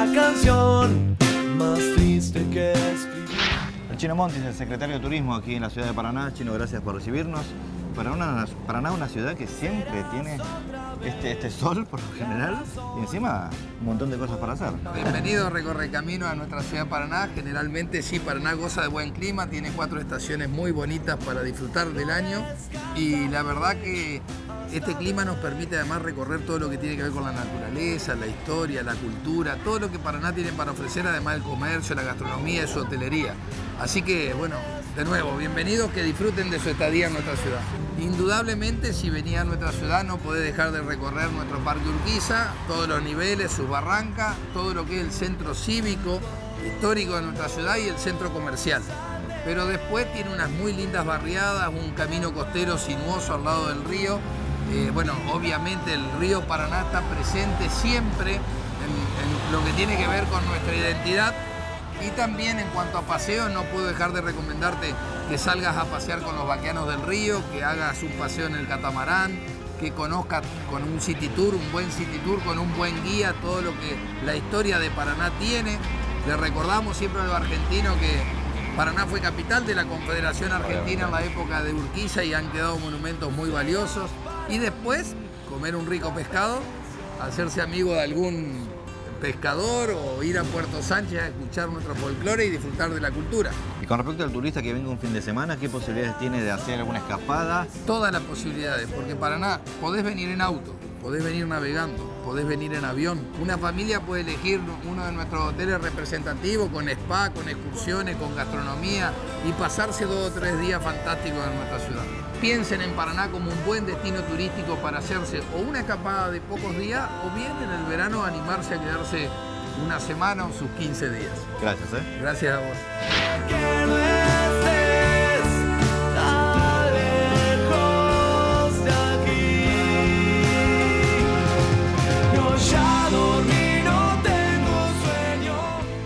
una canción más triste que escribir. El Chino Montis, el secretario de Turismo aquí en la ciudad de Paraná. Chino, gracias por recibirnos. Paraná es una ciudad que siempre tiene este sol por lo general y encima un montón de cosas para hacer. Bienvenido Recorre Camino a nuestra ciudad de Paraná. Generalmente sí, Paraná goza de buen clima, tiene 4 estaciones muy bonitas para disfrutar del año y la verdad que este clima nos permite además recorrer todo lo que tiene que ver con la naturaleza, la historia, la cultura, todo lo que Paraná tiene para ofrecer, además del comercio, la gastronomía y su hotelería. Así que, bueno, de nuevo, bienvenidos, que disfruten de su estadía en nuestra ciudad. Indudablemente, si venía a nuestra ciudad, no podés dejar de recorrer nuestro Parque Urquiza, todos los niveles, sus barrancas, todo lo que es el centro cívico, histórico de nuestra ciudad y el centro comercial. Pero después tiene unas muy lindas barriadas, un camino costero sinuoso al lado del río. Bueno, obviamente el río Paraná está presente siempre en lo que tiene que ver con nuestra identidad. Y también en cuanto a paseos, no puedo dejar de recomendarte que salgas a pasear con los vaqueanos del río, que hagas un paseo en el catamarán, que conozcas con un city tour, un buen city tour, con un buen guía, todo lo que la historia de Paraná tiene. Le recordamos siempre a los argentinos que Paraná fue capital de la Confederación Argentina en la época de Urquiza y han quedado monumentos muy valiosos. Y después, comer un rico pescado, hacerse amigo de algún pescador o ir a Puerto Sánchez a escuchar nuestro folclore y disfrutar de la cultura. Y con respecto al turista que venga un fin de semana, ¿qué posibilidades tiene de hacer alguna escapada? Todas las posibilidades, porque Paraná podés venir en auto, podés venir navegando, podés venir en avión. Una familia puede elegir uno de nuestros hoteles representativos con spa, con excursiones, con gastronomía y pasarse 2 o 3 días fantásticos en nuestra ciudad. Piensen en Paraná como un buen destino turístico para hacerse o una escapada de pocos días o bien en el verano animarse a quedarse una semana o sus 15 días. Gracias, Gracias a vos. Que no estés tan lejos de aquí. Yo ya dormí, no tengo sueño.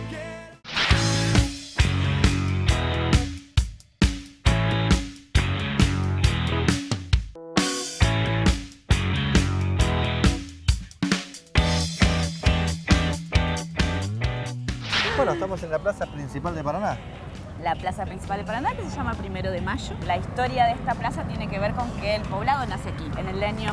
Bueno, estamos en la plaza principal de Paraná. La plaza principal de Paraná, que se llama 1 de Mayo. La historia de esta plaza tiene que ver con que el poblado nace aquí. En el año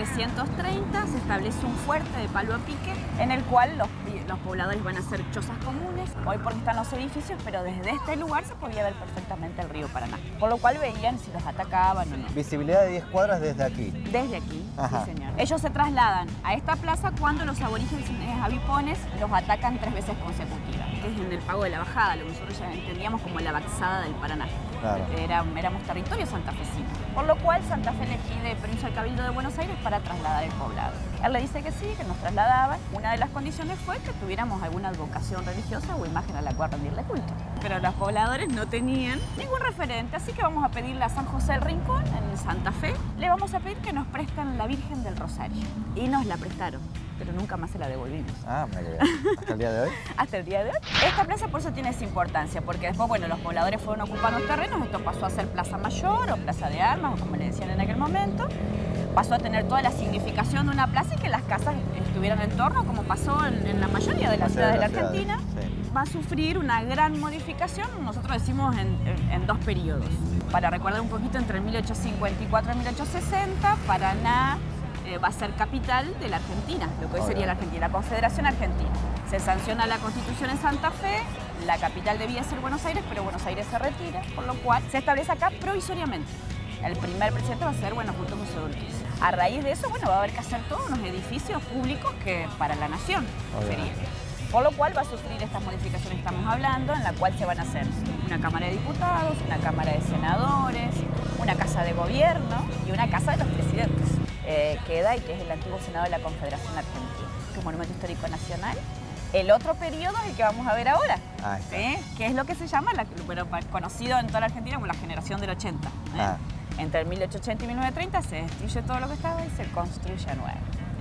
1730 se establece un fuerte de palo a pique en el cual los pobladores van a hacer chozas comunes. Hoy porque están los edificios, pero desde este lugar se podía ver perfectamente el río Paraná. Por lo cual veían si los atacaban o no. Visibilidad de 10 cuadras desde aquí. Desde aquí, Ajá. Sí señor. Ellos se trasladan a esta plaza cuando los aborígenes avipones los atacan 3 veces consecutivas, que es en el pago de la bajada, lo que nosotros ya entendíamos como la Baxada del Paraná. Claro. Éramos territorio santafesino. Por lo cual Santa Fe le pide permiso al Cabildo de Buenos Aires para trasladar el poblado. Él le dice que sí, que nos trasladaban. Una de las condiciones fue que tuviéramos alguna advocación religiosa o imagen a la cual rendirle culto. Pero los pobladores no tenían ningún referente, así que vamos a pedirle a San José del Rincón, en Santa Fe, le vamos a pedir que nos presten la Virgen del Rosario. Y nos la prestaron, pero nunca más se la devolvimos. Ah, ¿hasta el día de hoy? Hasta el día de hoy. Esta plaza por eso tiene esa importancia, porque después, bueno, los pobladores fueron ocupando los terrenos, esto pasó a ser Plaza Mayor o Plaza de Armas, o como le decían en aquel momento. Pasó a tener toda la significación de una plaza y que las casas estuvieran en torno, como pasó en la mayoría de las ciudades de la Argentina. Sí. Va a sufrir una gran modificación, nosotros decimos en 2 periodos. Para recordar un poquito, entre 1854 y 1860, Paraná va a ser capital de la Argentina, lo que hoy sería la Argentina, la Confederación Argentina. Se sanciona la Constitución en Santa Fe, la capital debía ser Buenos Aires, pero Buenos Aires se retira, por lo cual se establece acá provisoriamente. El primer presidente va a ser, bueno, Julio José Urquiza. A raíz de eso, bueno, va a haber que hacer todos unos edificios públicos que para la nación serían. Por lo cual va a sufrir estas modificaciones que estamos hablando, en la cual se van a hacer una Cámara de Diputados, una Cámara de Senadores, una Casa de Gobierno y una Casa de los Presidentes. Queda y que es el antiguo Senado de la Confederación Argentina, que es Monumento Histórico Nacional. El otro periodo es el que vamos a ver ahora, ¿sí? Que es lo que se llama, conocido en toda la Argentina como la generación del 80. Entre el 1880 y 1930 se destruye todo lo que estaba y se construye nuevo.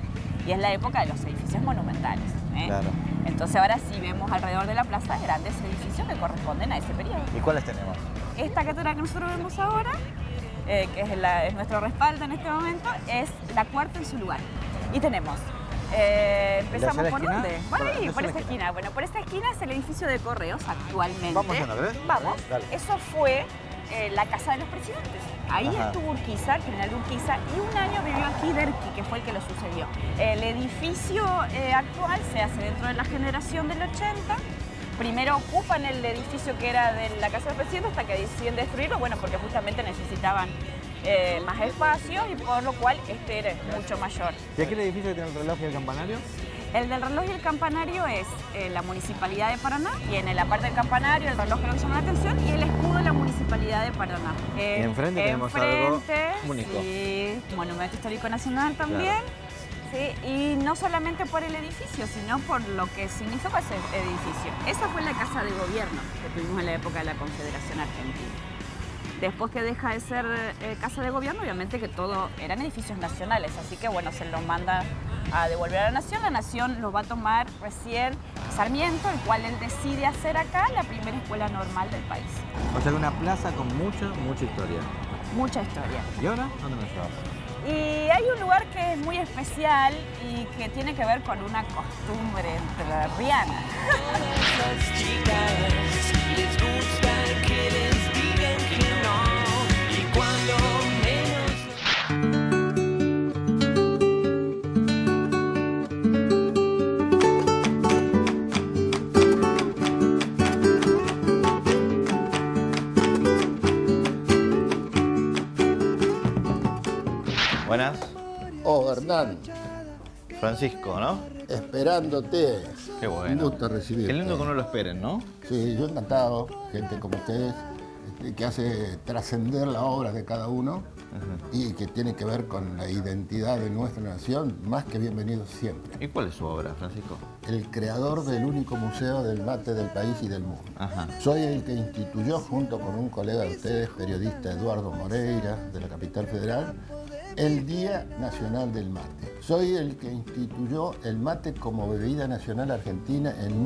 Y es la época de los edificios monumentales. Claro. Entonces ahora sí vemos alrededor de la plaza grandes edificios que corresponden a ese periodo. ¿Y cuáles tenemos? Esta catedral que nosotros vemos ahora, que es nuestro respaldo en este momento, es la cuarta en su lugar. Y tenemos Empezamos la por esquina? dónde. Bueno, Por- ahí, no por sé esta la esquina. Bueno, por esta esquina es el edificio de Correos actualmente. Vamos yendo, ¿querés? Vamos. Dale. Eso fue la casa de los presidentes. Ahí Ajá. estuvo Urquiza, el general Urquiza, y un año vivió aquí Derqui, que fue el que lo sucedió. El edificio actual se hace dentro de la generación del 80. Primero ocupan el edificio que era de la casa del presidente hasta que deciden destruirlo, bueno, porque justamente necesitaban más espacio y por lo cual este era mucho mayor. ¿Y aquí el edificio que tiene el reloj y el campanario? El del reloj y el campanario es la Municipalidad de Paraná, y en la parte del campanario el reloj que nos llama la atención y el escudo de la Municipalidad de Paraná. Y enfrente tenemos algo único. Sí, Monumento Histórico Nacional también. Sí, y no solamente por el edificio, sino por lo que significó ese edificio. Esa fue la casa de gobierno que tuvimos en la época de la Confederación Argentina. Después que deja de ser casa de gobierno, obviamente que todo eran edificios nacionales, así que bueno, se lo manda a devolver a la Nación lo va a tomar recién Sarmiento, el cual él decide hacer acá la primera escuela normal del país. O sea, una plaza con mucha historia. Mucha historia. ¿Y ahora dónde nos llevas? Y hay un lugar que es muy especial y que tiene que ver con una costumbre entrerriana. Esas chicas les gusta que les digan que no, y cuando menos. Buenas. Oh, Hernán, Francisco, ¿no? esperándote. Qué bueno. Un gusto recibirte. Qué lindo que no lo esperen, ¿no? Sí, yo encantado. Gente como ustedes, que hace trascender la obra de cada uno y que tiene que ver con la identidad de nuestra nación, más que bienvenido siempre. ¿Y cuál es su obra, Francisco? El creador del único museo del mate del país y del mundo. Ajá. Soy el que instituyó, junto con un colega de ustedes, periodista Eduardo Moreira, de la Capital Federal, el Día Nacional del Mate. Soy el que instituyó el mate como bebida nacional argentina en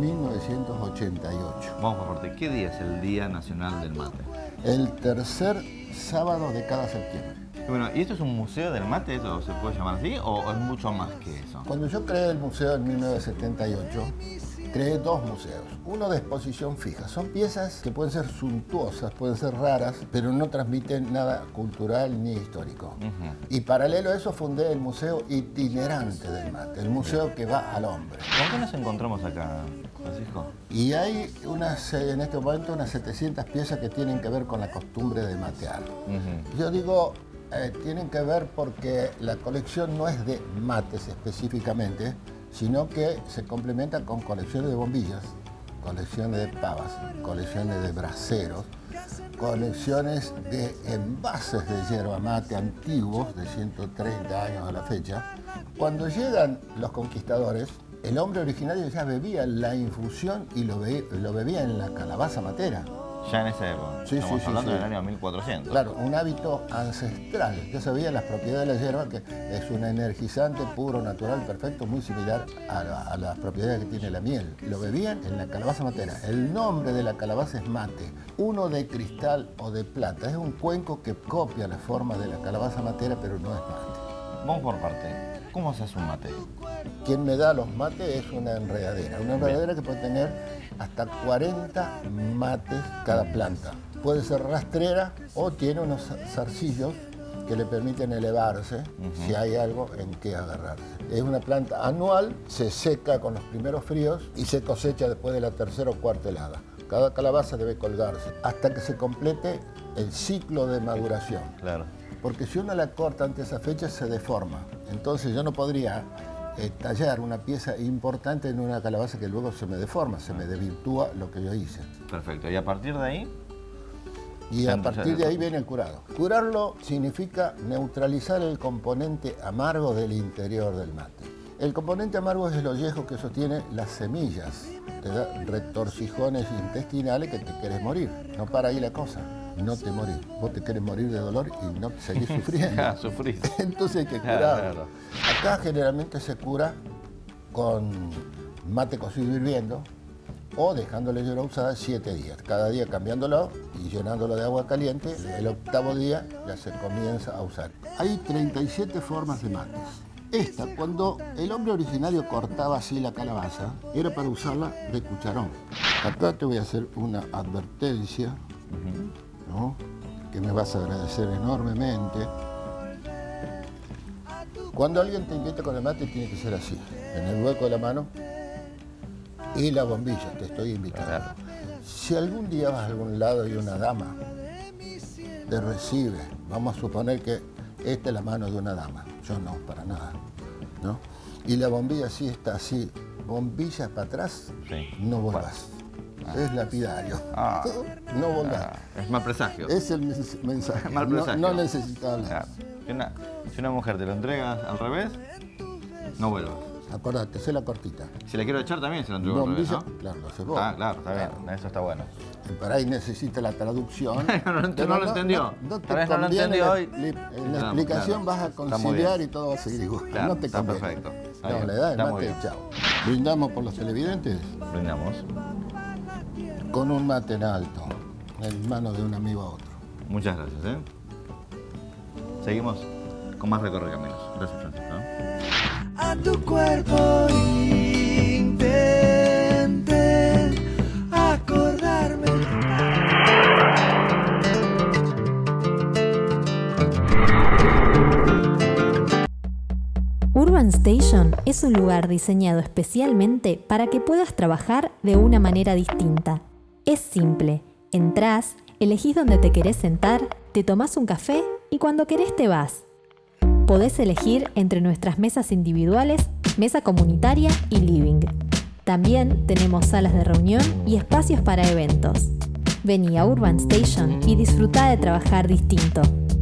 1988. Vamos por parte. ¿Qué día es el Día Nacional del Mate? El tercer sábado de cada septiembre. Y bueno, ¿y esto es un museo del mate? ¿Eso se puede llamar así? ¿O es mucho más que eso? Cuando yo creé el museo en 1978, creé dos museos. Uno de exposición fija. Son piezas que pueden ser suntuosas, pueden ser raras, pero no transmiten nada cultural ni histórico. Y paralelo a eso fundé el Museo Itinerante del Mate, el museo que va al hombre. ¿Con qué nos encontramos acá, Francisco? Y hay en este momento unas 700 piezas que tienen que ver con la costumbre de matear. Yo digo, tienen que ver porque la colección no es de mates específicamente, sino que se complementa con colecciones de bombillas, colecciones de pavas, colecciones de braseros, colecciones de envases de yerba mate antiguos, de 130 años a la fecha. Cuando llegan los conquistadores, el hombre originario ya bebía la infusión y lo bebía en la calabaza matera. Ya en esa época. Sí, Estamos sí, hablando sí. del año 1400. Claro, un hábito ancestral. Ya sabía las propiedades de la hierba, que es un energizante puro, natural, perfecto, muy similar a las propiedades que tiene la miel. Lo bebían en la calabaza matera. El nombre de la calabaza es mate. Uno de cristal o de plata. Es un cuenco que copia la forma de la calabaza matera, pero no es mate. Vamos por parte. ¿Cómo se hace un mate? Quien me da los mates es una enredadera que puede tener hasta 40 mates cada planta. Puede ser rastrera o tiene unos zarcillos que le permiten elevarse si hay algo en que agarrarse. Es una planta anual, se seca con los primeros fríos y se cosecha después de la tercera o cuarta helada. Cada calabaza debe colgarse hasta que se complete el ciclo de maduración. Claro. Porque si uno la corta antes de esa fecha se deforma. Entonces yo no podría tallar una pieza importante en una calabaza que luego se me deforma, se me desvirtúa lo que yo hice. Perfecto. ¿Y a partir de ahí? Y a partir de ahí viene el curado. Curarlo significa neutralizar el componente amargo del interior del mate. El componente amargo es el ollejo que sostiene las semillas. Te da retorcijones intestinales que te querés morir. No para ahí la cosa. No te morís. Vos te querés morir de dolor y no seguís sufriendo. Ya, sufrís. Entonces hay que curarlo. Claro. Acá generalmente se cura con mate cocido hirviendo o dejándole hierba usada 7 días. Cada día cambiándolo y llenándolo de agua caliente. El octavo día ya se comienza a usar. Hay 37 formas de mates. Cuando el hombre originario cortaba así la calabaza, era para usarla de cucharón. Acá te voy a hacer una advertencia, ¿no? Que me vas a agradecer enormemente. Cuando alguien te invita con el mate, tiene que ser así, en el hueco de la mano y la bombilla, te estoy invitando. Si algún día vas a algún lado y una dama te recibe, vamos a suponer que esta es la mano de una dama, yo no, para nada, ¿no? Y la bombilla sí está así, bombilla para atrás, Sí. no volvás. Es lapidario. No volvás. Es mal presagio. Es el mensaje. Mal presagio. No necesitas hablar. Claro. Si una mujer te lo entrega al revés, no vuelvas. Acordate, sé la cortita. Si la quiero echar también se lo entrego al revés, Bombilla, ¿no? claro, lo haces vos. Claro, está bien. Eso está bueno. Por ahí necesita la traducción. No lo entendió. No te Tal vez no lo conviene entendió hoy. En la explicación vas a Está muy conciliar bien. y todo va a seguir igual. Claro, no te está conviene. perfecto. Está No, bien. le das el Está muy mate bien. y chao. Brindamos por los televidentes Brindamos. con un mate en alto, en manos de un amigo a otro. Muchas gracias, ¿eh? Seguimos con más Recorre Caminos. Gracias, Francisco. A tu cuerpo intenté acordarme. Urban Station es un lugar diseñado especialmente para que puedas trabajar de una manera distinta. Es simple. Entrás, elegís dónde te querés sentar, te tomás un café y cuando querés te vas. Podés elegir entre nuestras mesas individuales, mesa comunitaria y living. También tenemos salas de reunión y espacios para eventos. Vení a Urban Station y disfrutá de trabajar distinto.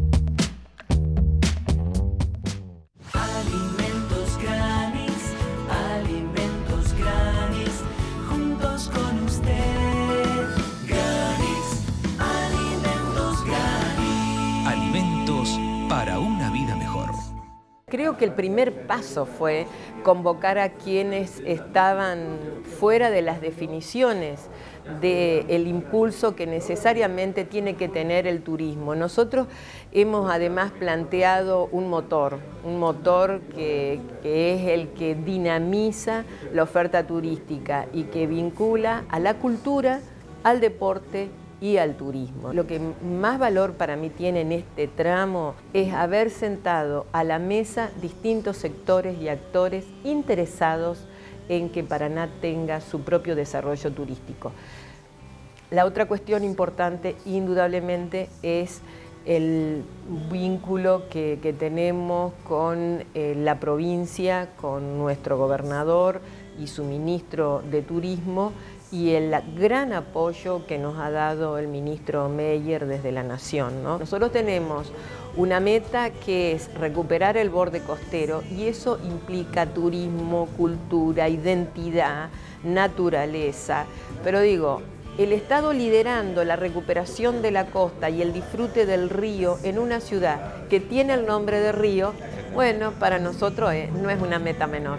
Alimentos Granis, juntos con usted. Granis, Alimentos Granis. Alimentos para una vida mejor. Creo que el primer paso fue convocar a quienes estaban fuera de las definiciones del impulso que necesariamente tiene que tener el turismo. Nosotros hemos además planteado un motor que es el que dinamiza la oferta turística y que vincula a la cultura, al deporte y al turismo. Lo que más valor para mí tiene en este tramo es haber sentado a la mesa distintos sectores y actores interesados en que Paraná tenga su propio desarrollo turístico. La otra cuestión importante, indudablemente, es el vínculo que tenemos con la provincia, con nuestro gobernador y su ministro de Turismo, y el gran apoyo que nos ha dado el ministro Meyer desde la Nación, ¿no? Nosotros tenemos una meta que es recuperar el borde costero y eso implica turismo, cultura, identidad, naturaleza. Pero digo, el Estado liderando la recuperación de la costa y el disfrute del río en una ciudad que tiene el nombre de Río, bueno, para nosotros no es una meta menor.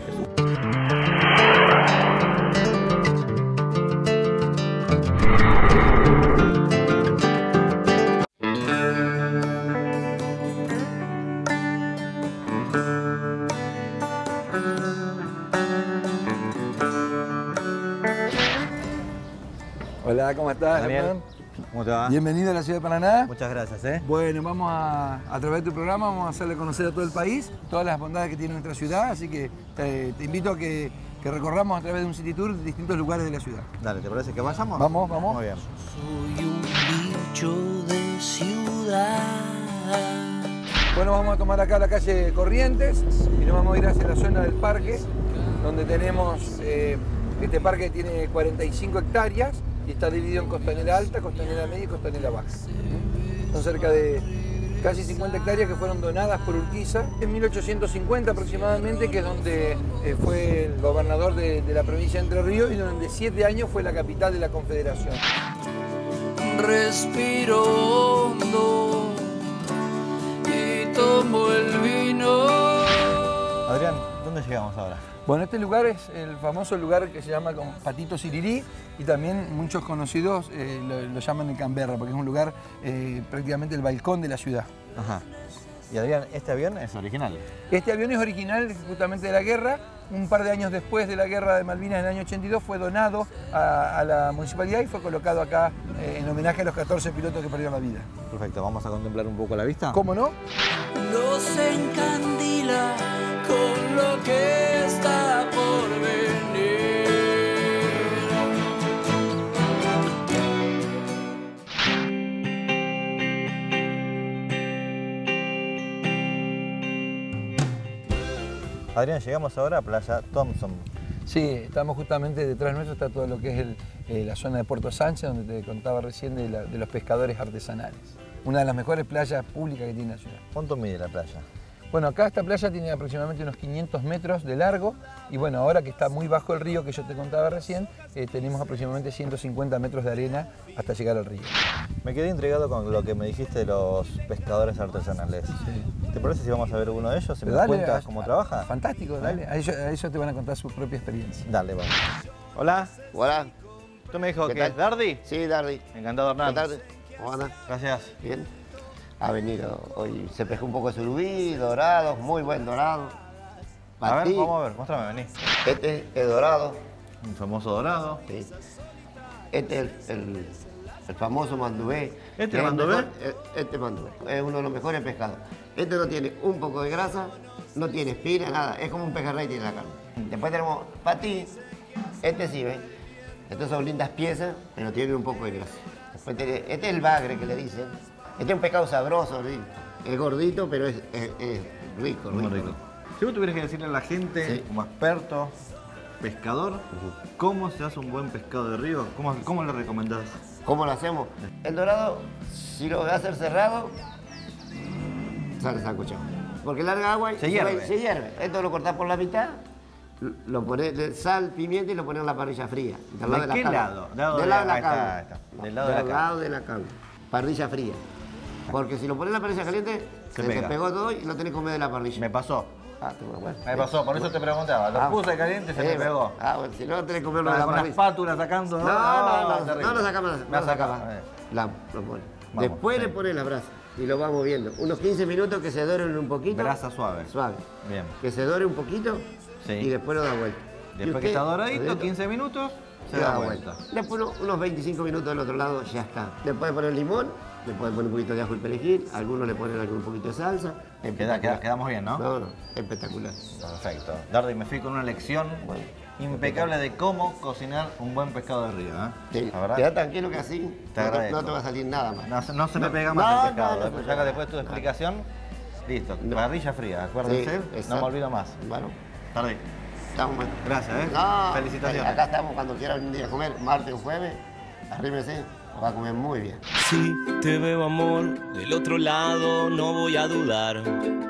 Hola, ¿cómo estás, Daniel, Hernán? ¿cómo te va? Bienvenido a la ciudad de Paraná. Muchas gracias, ¿eh? Bueno, vamos a través de tu programa, vamos a hacerle conocer a todo el país todas las bondades que tiene nuestra ciudad, así que te invito a que recorramos a través de un city tour distintos lugares de la ciudad. Dale, ¿te parece que vayamos? Vamos, vamos. Muy bien. Soy un bicho de ciudad. Bueno, vamos a tomar acá la calle Corrientes y nos vamos a ir hacia la zona del parque, donde tenemos, este parque tiene 45 hectáreas y está dividido en Costanera Alta, Costanera Media y Costanera Baja. Son cerca de casi 50 hectáreas que fueron donadas por Urquiza en 1850 aproximadamente, que es donde fue el gobernador de la provincia de Entre Ríos y durante 7 años fue la capital de la Confederación. Respiro hondo y tomo el vino. Adrián, ¿dónde llegamos ahora? Bueno, este lugar es el famoso lugar que se llama como Patito Sirirí y también muchos conocidos lo llaman el Canberra porque es un lugar prácticamente el balcón de la ciudad. Ajá. Y Adrián, ¿este avión es original? Este avión es original justamente de la guerra. Un par de años después de la guerra de Malvinas, en el año 82, fue donado a la municipalidad y fue colocado acá en homenaje a los 14 pilotos que perdieron la vida. Perfecto, vamos a contemplar un poco la vista. ¿Cómo no? Nos encandila con lo que está por venir. Adrián, llegamos ahora a Playa Thompson. Sí, estamos justamente detrás nuestro, está todo lo que es la zona de Puerto Sánchez, donde te contaba recién de los pescadores artesanales. Una de las mejores playas públicas que tiene la ciudad. ¿Cuánto mide la playa? Bueno, acá esta playa tiene aproximadamente unos 500 metros de largo y bueno, ahora que está muy bajo el río que yo te contaba recién, tenemos aproximadamente 150 metros de arena hasta llegar al río. Me quedé intrigado con lo que me dijiste de los pescadores artesanales. Sí. ¿Te parece si vamos a ver uno de ellos? ¿Se me Dale, cuentas cómo trabaja? Fantástico, dale. A ellos te van a contar su propia experiencia. Dale, vamos. Hola, Hola. ¿tú me dijo ¿Qué que tal? es Dardi? Sí, Dardi. Encantado, Hernán. Buenas tardes. ¿Cómo andan? Gracias. Bien. Ha venido hoy, se pescó un poco de surubí, dorado, muy buen dorado. A ver, Patí. vamos a ver, muéstrame, vení. Este es dorado. Un famoso dorado. Sí. Este es el famoso mandubé. ¿Este Que es el mandubé? mejor, este mandubé. Es uno de los mejores pescados. Este no tiene un poco de grasa, no tiene espina, nada. Es como un pejerrey tiene la carne. Después tenemos patí. Este sí, ¿ves? Estas son lindas piezas, pero tiene un poco de grasa. Después este es el bagre que le dicen. Este es un pescado sabroso, rico. Es gordito, pero es rico, Muy rico. Si vos tuvieras que decirle a la gente, Sí. como experto, pescador, ¿cómo se hace un buen pescado de río? ¿Cómo le recomendás? ¿Cómo lo hacemos? El dorado, si lo vas a hacer cerrado, sale sancochado. Porque larga agua y Se hierve. Se hierve. Esto lo cortás por la mitad, lo pones de sal, pimienta y lo pones en la parrilla fría. Del lado ¿De qué la lado? carne. Del lado de la ahí está, carne. ahí está. Del lado de la carne. lado de la carne. Parrilla fría. Porque si lo pones en la parrilla caliente, Se se te pega. pegó todo y lo tenés que comer de la parrilla. Me pasó. Ah, bueno. Me pasó, por eso te preguntaba. Lo puse caliente y se me pegó. Ah, bueno, si no tenés que comerlo de la Con la parrilla. espátula sacando. No lo sacamos. Me ha sacado. Lo pone. Vamos, Después sí. le pones la brasa y lo vamos viendo. Unos 15 minutos que se doren un poquito. Brasa suave. Suave. Bien. Que se dore un poquito Sí. y después lo da vuelta. Y Después que usted, está doradito, doradito, 15 minutos, se le da vuelta. Después unos 25 minutos del otro lado ya está. Le puedes poner limón, le puedes poner un poquito de ajo y perejil, algunos le ponen un poquito de salsa. Espectacular. Quedamos bien, ¿no? No, espectacular. Perfecto. Dardi, me fui con una lección impecable de cómo cocinar un buen pescado de río, ¿eh? Sí, La verdad. queda tranquilo que así Te no agradezco. te va a salir nada más. No se me pega No, más el pescado. no, Después, no, ya que después de tu explicación, listo. No. Parrilla fría, acuérdense. Sí, no me exacto. olvido más. Bueno, Dardi, estamos mal. gracias, ¿eh? No, Felicitaciones. acá estamos cuando quieran un día comer, martes o jueves, arrímese, va a comer muy bien. Si te veo amor, del otro lado no voy a dudar.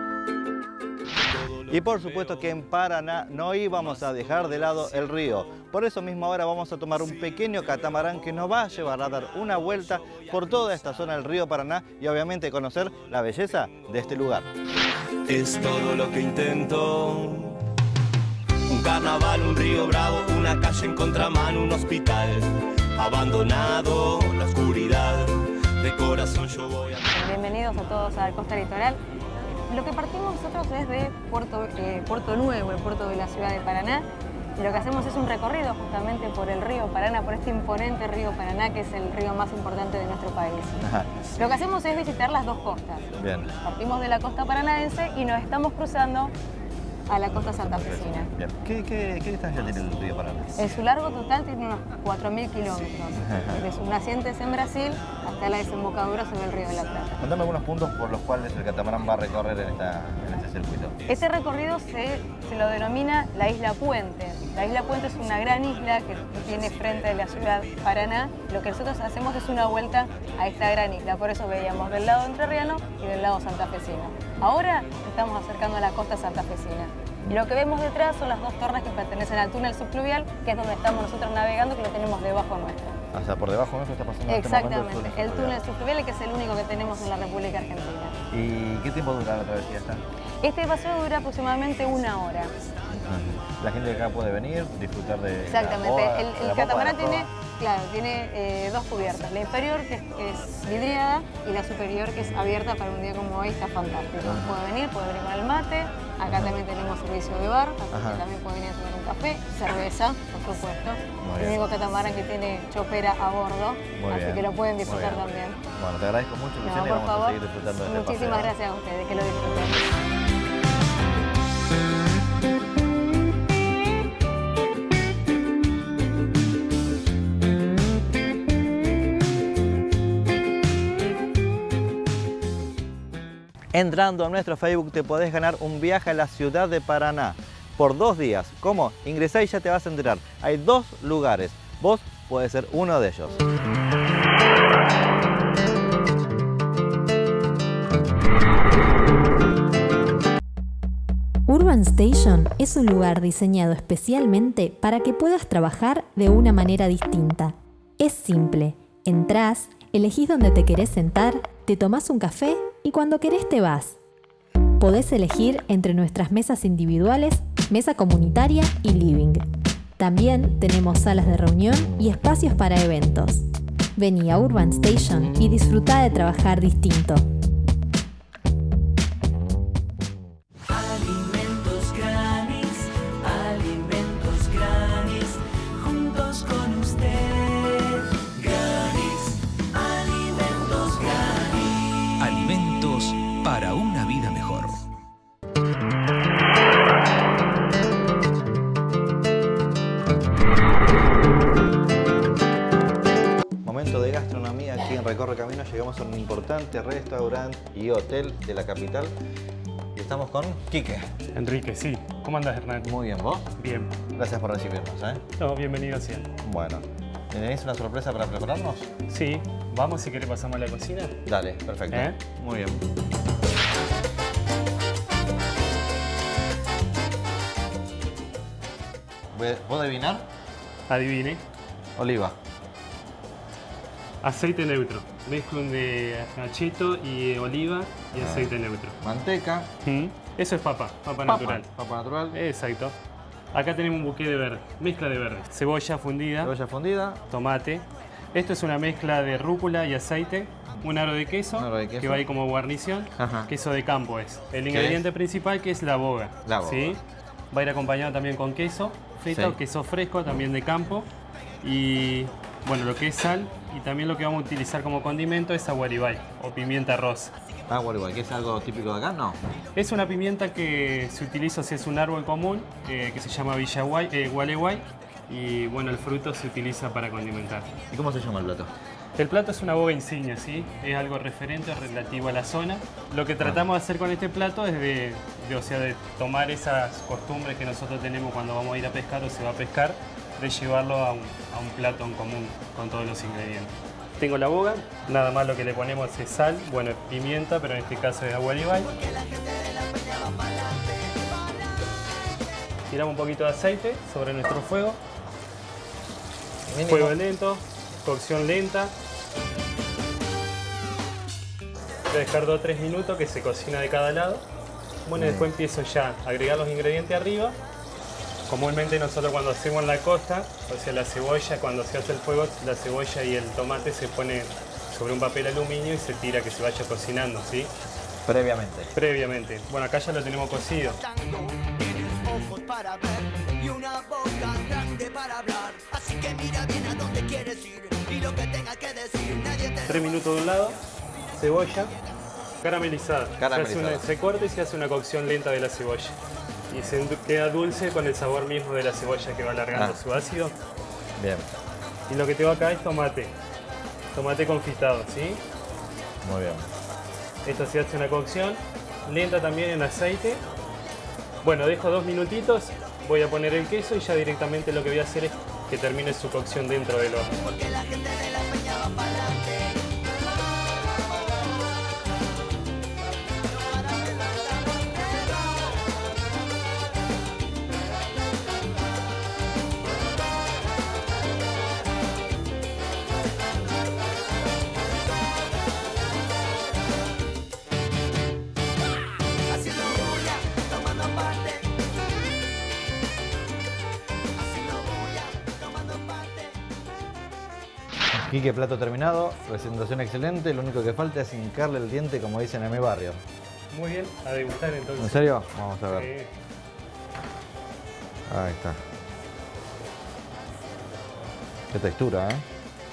Y por supuesto que en Paraná no íbamos a dejar de lado el río. Por eso mismo ahora vamos a tomar un pequeño catamarán que nos va a llevar a dar una vuelta por toda esta zona del río Paraná y obviamente conocer la belleza de este lugar. Es todo lo que intento. Un carnaval, un río bravo, una calle en contramano, un hospital abandonado, la oscuridad. De corazón yo voy a... Bienvenidos a todos al Costa Litoral. Lo que partimos nosotros es de Puerto Nuevo, el puerto de la ciudad de Paraná. Y lo que hacemos es un recorrido justamente por el río Paraná, por este imponente río Paraná, que es el río más importante de nuestro país. Ajá. Lo que hacemos es visitar las dos costas. Bien. Partimos de la costa paranaense y nos estamos cruzando a la costa santafesina. Bien. ¿Qué distancia tiene el río Paraná? En su largo total tiene unos 4.000 kilómetros, desde sus nacientes en Brasil hasta la desembocadura sobre el río de la Plata. Contame algunos puntos por los cuales el catamarán va a recorrer en este circuito. Este recorrido se lo denomina la Isla Puente. La Isla Puente es una gran isla que tiene frente a la ciudad Paraná. Lo que nosotros hacemos es una vuelta a esta gran isla, por eso veíamos del lado entrerriano y del lado santafesino. Ahora estamos acercando a la costa santafesina. Y lo que vemos detrás son las dos torres que pertenecen al túnel subfluvial, que es donde estamos nosotros navegando, que lo tenemos debajo nuestro. O sea, por debajo nuestro está pasando en este momento Exactamente, el túnel subfluvial, que es el único que tenemos en la República Argentina. ¿Y qué tiempo dura la travesía esta? Este paseo dura aproximadamente 1 hora. La gente de acá puede venir, disfrutar de Exactamente, la boa, el de la popa, catamarán de la tiene Claro, tiene dos cubiertas. La inferior que es vidriada y la superior que es abierta para un día como hoy, está fantástico. Puede venir con el mate. Acá también tenemos servicio de bar, así que también pueden venir a tomar un café, cerveza, por supuesto. El único catamarán que tiene chopera a bordo, así que lo pueden disfrutar también. Bueno, te agradezco mucho, Luciana, y vamos a seguir disfrutando de este paseo. Muchísimas gracias a ustedes, que lo disfruten. Entrando a nuestro Facebook te podés ganar un viaje a la ciudad de Paraná por 2 días. ¿Cómo? Ingresá y ya te vas a enterar. Hay 2 lugares. Vos podés ser uno de ellos. Urban Station es un lugar diseñado especialmente para que puedas trabajar de una manera distinta. Es simple. Entrás, elegís dónde te querés sentar, te tomás un café y cuando querés te vas. Podés elegir entre nuestras mesas individuales, mesa comunitaria y living. También tenemos salas de reunión y espacios para eventos. Vení a Urban Station y disfrutá de trabajar distinto. Alimentos Granis, juntos con usted. Alimentos Granis. Alimentos para una vida mejor. Momento de gastronomía aquí en Recorre Camino. Llegamos a un importante restaurante y hotel de la capital. Y estamos con Quique. Enrique, sí. ¿Cómo andas, Hernán? Muy bien, ¿vos? Bien. Gracias por recibirnos, ¿eh? No, bienvenido sea. Bueno, ¿tenéis una sorpresa para prepararnos? Sí. Vamos, si querés pasamos a la cocina. Dale, perfecto. Muy bien. ¿Puedo adivinar? Adivine. Oliva. Aceite neutro. Mezcla de acheto y oliva y aceite neutro. Manteca. Eso es papa natural. Papa natural. Exacto. Acá tenemos un buque de verde, mezcla de verde. Cebolla fundida. Cebolla fundida. Tomate. Esto es una mezcla de rúcula y aceite. Un aro de queso, que va ahí como guarnición. Queso de campo es. El ingrediente principal que es la boga. La boga. ¿Sí? Va a ir acompañado también con queso, feta o queso fresco también de campo. Y bueno, lo que es sal y también lo que vamos a utilizar como condimento es aguaribay o pimienta rosa. Aguaribay, ¿que es algo típico de acá? No. Es una pimienta que se utiliza, si es un árbol común, que se llama gualeguay. Y bueno, el fruto se utiliza para condimentar. ¿Y cómo se llama el plato? El plato es una boga insignia, ¿sí? Es algo referente, relativo a la zona. Lo que tratamos de hacer con este plato es de tomar esas costumbres que nosotros tenemos cuando vamos a ir a pescar o se va a pescar, de llevarlo a un plato en común con todos los ingredientes. Tengo la boga, nada más lo que le ponemos es sal, bueno, pimienta, pero en este caso es aguaribay. Tiramos un poquito de aceite sobre nuestro fuego. Fuego lento, cocción lenta. Voy a dejar 2 o 3 minutos que se cocina de cada lado. Bueno, después empiezo ya a agregar los ingredientes arriba. Comúnmente nosotros cuando hacemos en la costa, o sea la cebolla, cuando se hace el fuego, la cebolla y el tomate se pone sobre un papel aluminio y se tira que se vaya cocinando, ¿sí? Previamente. Previamente. Bueno, acá ya lo tenemos cocido. Para ver y una boca grande para hablar, así que mira bien a dónde quieres ir y lo que tengas que decir nadie te 3 minutos de un lado, cebolla caramelizada. Se corta y se hace una cocción lenta de la cebolla y se queda dulce con el sabor mismo de la cebolla que va alargando su ácido. Bien. Y lo que tengo acá es tomate confitado, ¿sí? Muy bien. Esto se hace una cocción lenta también en aceite. Bueno, dejo 2 minutitos, voy a poner el queso y ya directamente lo que voy a hacer es que termine su cocción dentro del horno. porque la gente de la peña va para adelante. Quique, plato terminado, presentación excelente, lo único que falta es hincarle el diente, como dicen en mi barrio. Muy bien, a degustar entonces. ¿En serio? Vamos a ver. Sí. Ahí está. Qué textura, ¿eh?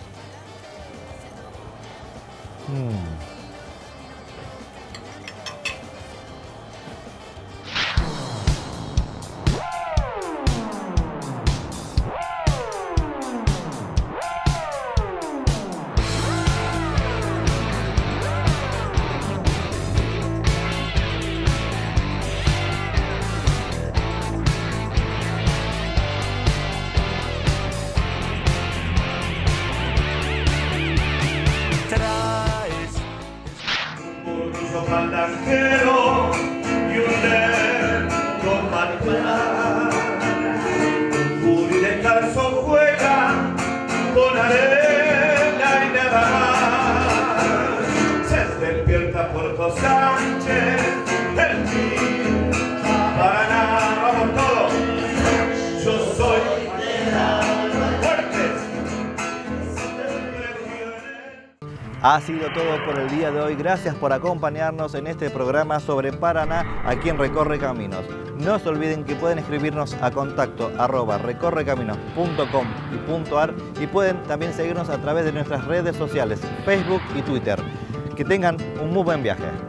Palanquero y un lento manual. Juli descalzo juega con arena y nada más. Se despierta Puerto Sánchez, el fin, Paraná, vamos todos. Yo soy fuertes. Ha sido todo por el día de hoy. Gracias por acompañarnos en este programa sobre Paraná aquí en Recorre Caminos. No se olviden que pueden escribirnos a contacto@recorrecaminos.com.ar y pueden también seguirnos a través de nuestras redes sociales, Facebook y Twitter. Que tengan un muy buen viaje.